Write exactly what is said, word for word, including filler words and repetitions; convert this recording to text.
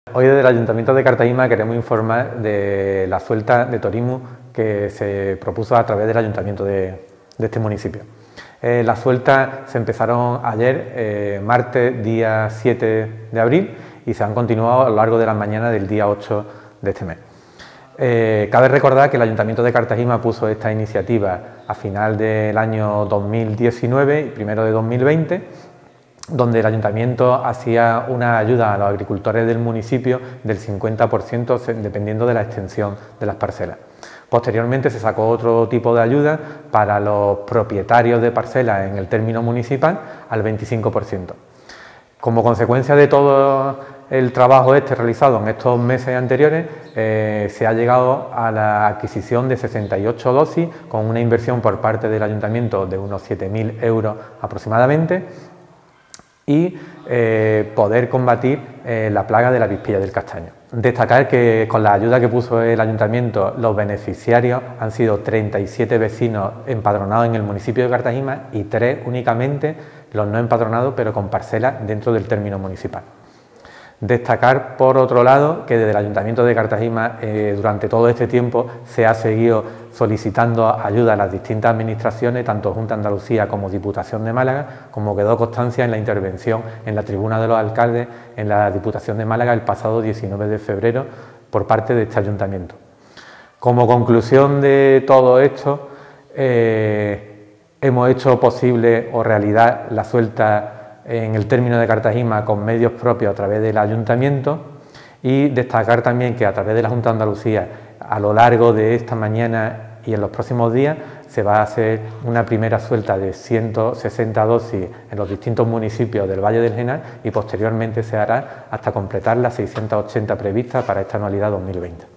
Hoy desde el Ayuntamiento de Cartagena queremos informar de la suelta de Torimu que se propuso a través del Ayuntamiento de, de este municipio. Eh, las sueltas se empezaron ayer, eh, martes, día siete de abril, y se han continuado a lo largo de la mañana del día ocho de este mes. Eh, cabe recordar que el Ayuntamiento de Cartagena puso esta iniciativa a final del año dos mil diecinueve y primero de dos mil veinte, donde el Ayuntamiento hacía una ayuda a los agricultores del municipio del cincuenta por ciento dependiendo de la extensión de las parcelas. Posteriormente se sacó otro tipo de ayuda para los propietarios de parcelas en el término municipal al veinticinco por ciento. Como consecuencia de todo el trabajo este realizado en estos meses anteriores, eh, se ha llegado a la adquisición de sesenta y ocho dosis con una inversión por parte del Ayuntamiento de unos siete mil euros aproximadamente, y eh, poder combatir eh, la plaga de la avispilla del castaño. Destacar que con la ayuda que puso el Ayuntamiento, los beneficiarios han sido treinta y siete vecinos empadronados en el municipio de Cartagena y tres únicamente los no empadronados, pero con parcelas dentro del término municipal. Destacar, por otro lado, que desde el Ayuntamiento de Cartagena eh, durante todo este tiempo se ha seguido solicitando ayuda a las distintas administraciones, tanto Junta de Andalucía como Diputación de Málaga, como quedó constancia en la intervención en la tribuna de los alcaldes en la Diputación de Málaga el pasado diecinueve de febrero por parte de este Ayuntamiento. Como conclusión de todo esto, eh, hemos hecho posible o realidad la suelta en el término de Cartagena con medios propios a través del Ayuntamiento, y destacar también que a través de la Junta de Andalucía a lo largo de esta mañana y en los próximos días se va a hacer una primera suelta de ciento sesenta dosis en los distintos municipios del Valle del Genal, y posteriormente se hará hasta completar las seiscientas ochenta previstas para esta anualidad dos mil veinte.